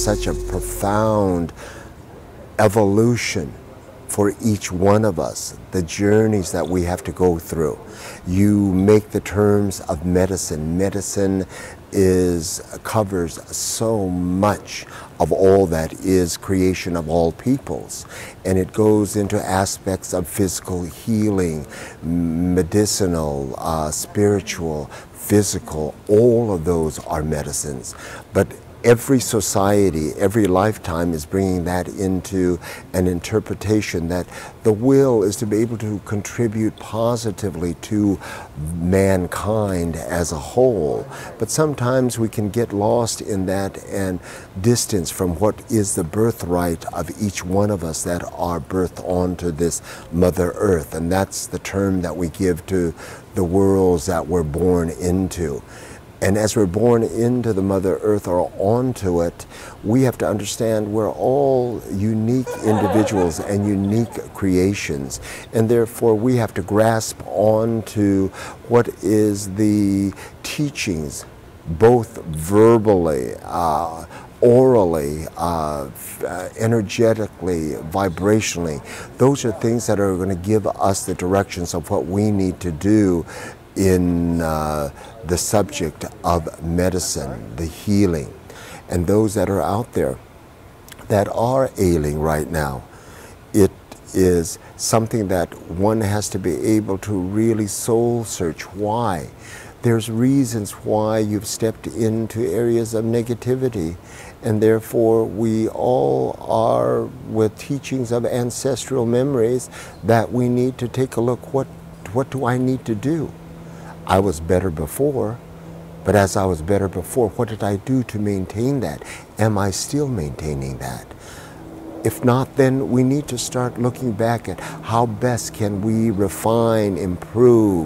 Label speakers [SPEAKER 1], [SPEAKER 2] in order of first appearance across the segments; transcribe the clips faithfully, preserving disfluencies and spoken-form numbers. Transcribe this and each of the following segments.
[SPEAKER 1] such a profound evolution for each one of us, the journeys that we have to go through. You make the terms of medicine. Medicine is covers so much of all that is creation of all peoples, and it goes into aspects of physical healing, medicinal, uh, spiritual, physical. All of those are medicines, but every society, every lifetime is bringing that into an interpretation that the will is to be able to contribute positively to mankind as a whole. But sometimes we can get lost in that and distance from what is the birthright of each one of us that are birthed onto this Mother Earth. And that's the term that we give to the worlds that we're born into. And as we're born into the Mother Earth or onto it, we have to understand we're all unique individuals and unique creations. And therefore we have to grasp onto what is the teachings, both verbally, uh, orally, uh, energetically, vibrationally. Those are things that are going to give us the directions of what we need to do in uh, the subject of medicine, the healing. And those that are out there that are ailing right now, it is something that one has to be able to really soul search why. There's reasons why you've stepped into areas of negativity, and therefore we all are with teachings of ancestral memories that we need to take a look, what, what do I need to do? I was better before, but as I was better before, what did I do to maintain that? Am I still maintaining that? If not, then we need to start looking back at how best can we refine, improve,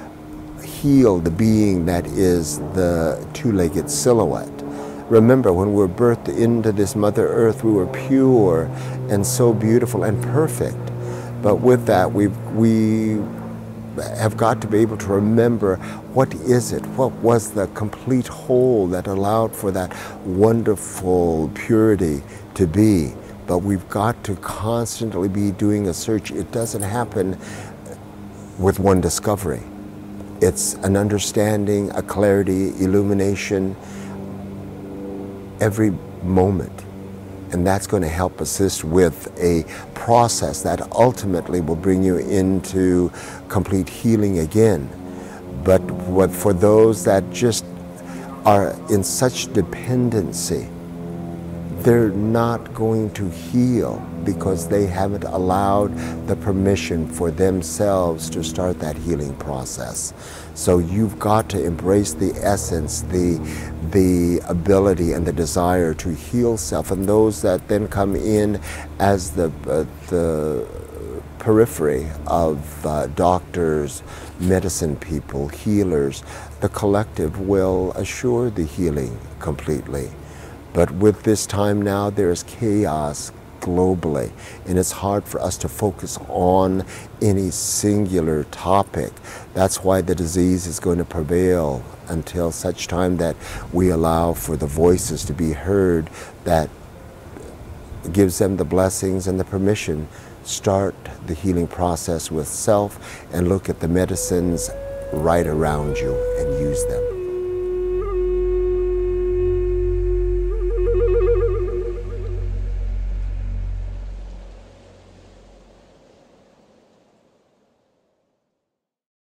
[SPEAKER 1] heal the being that is the two-legged silhouette. Remember, when we were birthed into this Mother Earth, we were pure and so beautiful and perfect. But with that, we we have got to be able to remember, what is it? What was the complete whole that allowed for that wonderful purity to be? But we've got to constantly be doing a search. It doesn't happen with one discovery. It's an understanding, a clarity, illumination every moment. And that's going to help assist with a process that ultimately will bring you into complete healing again. But what, for those that just are in such dependency, they're not going to heal because they haven't allowed the permission for themselves to start that healing process. So you've got to embrace the essence, the, the ability and the desire to heal self. And those that then come in as the, uh, the periphery of uh, doctors, medicine people, healers, the collective will assure the healing completely. But with this time now, there's chaos globally, and it's hard for us to focus on any singular topic. That's why the disease is going to prevail until such time that we allow for the voices to be heard that gives them the blessings and the permission. Start the healing process with self and look at the medicines right around you and use them.